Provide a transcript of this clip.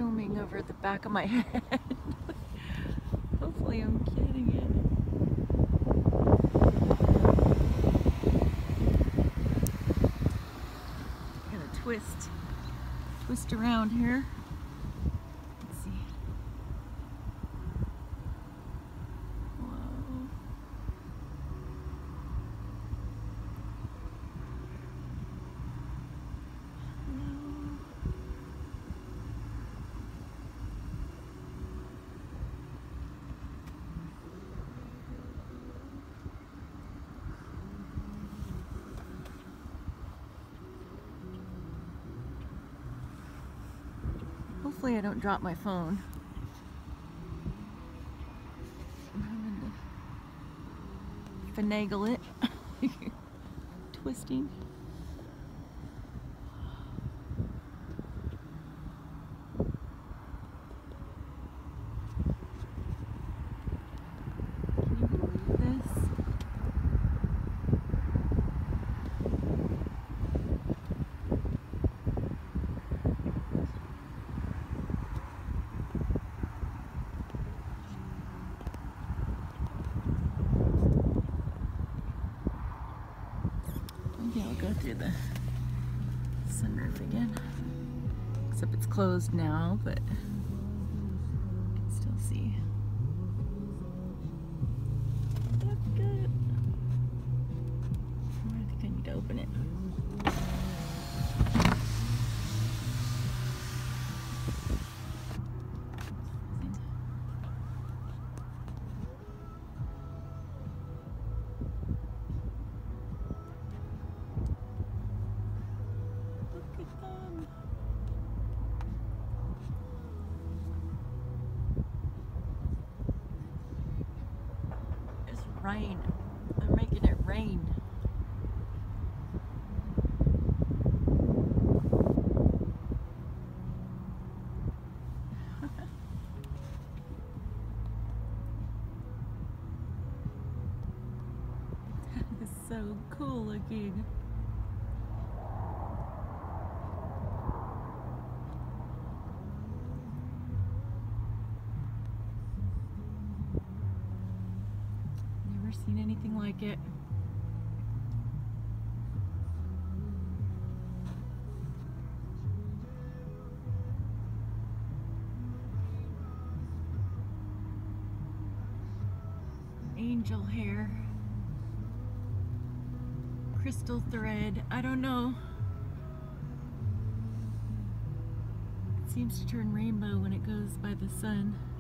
filming over the back of my head. Hopefully I'm getting it. Gonna twist around here. Let's see. Whoa. Hopefully I don't drop my phone. I'm having to finagle it. Twisting. Can you believe this? Maybe I'll go through the sunroof again. Except it's closed now, but I can still see. That's good. I think I need to open it. Rain. They're making it rain. That is so cool looking. Seen anything like it. Angel hair. Crystal thread. I don't know. It seems to turn rainbow when it goes by the sun.